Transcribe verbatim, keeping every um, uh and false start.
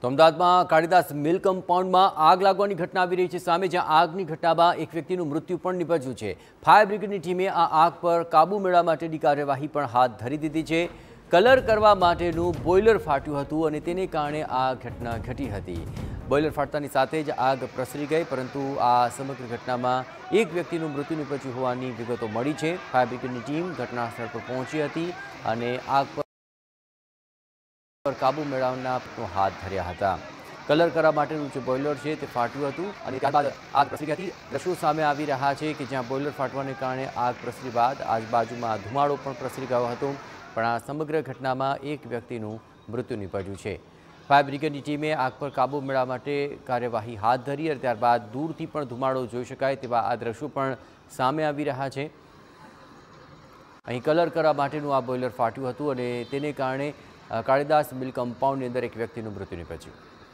તો અમદાવાદમાં કાળીદાસ મિલ કમ્પાઉન્ડમાં આગ લાગવાની ઘટના આવી રહી છે સામે, જ્યાં આગની ઘટનામાં એક વ્યક્તિનું મૃત્યુ પણ નિપજ્યું છે। ફાયર બ્રિગેડની ટીમે આ આગ પર કાબૂ મેળવવા માટેની કાર્યવાહી પણ હાથ ધરી દીધી છે। કલર કરવા માટેનું બોઇલર ફાટ્યું હતું અને તેને કારણે આ ઘટના ઘટી હતી। બોઇલર ફાટતાની સાથે જ આગ પ્રસરી ગઈ, પરંતુ આ સમગ્ર ઘટનામાં એક વ્યક્તિનું મૃત્યુ નિપજ્યું હોવાની વિગતો મળી છે। ફાયર બ્રિગેડની ટીમ ઘટનાસ્થળ પર પહોંચી હતી અને આગ પર પર કાબૂ મેળવવાના હાથ ધર્યા હતા। કલર કરવા માટેનું જે બોઇલર છે તે ફાટ્યું હતું અને ત્યારબાદ આગ પ્રસરી હતી। દ્રશ્યો સામે આવી રહ્યા છે કે જ્યાં બોઇલર ફાટવાને કારણે આગ પ્રસરી બાદ આજુબાજુમાં ધુમાડો પણ પ્રસરી ગયો હતો, પણ આ સમગ્ર ઘટનામાં એક વ્યક્તિનું મૃત્યુ નિપજ્યું છે। ફાયર બ્રિગેડની ટીમે આગ પર કાબૂ મેળવવા માટે કાર્યવાહી હાથ ધરી અને ત્યારબાદ દૂરથી પણ ધુમાડો જોઈ શકાય તેવા આ દ્રશ્યો પણ સામે આવી રહ્યા છે। અહીં કલર કરવા માટેનું આ બોઇલર ફાટ્યું હતું અને તેને કારણે કાળીદાસ મિલ કમ્પાઉન્ડની અંદર એક વ્યક્તિનું મૃત્યુ નિપજ્યું।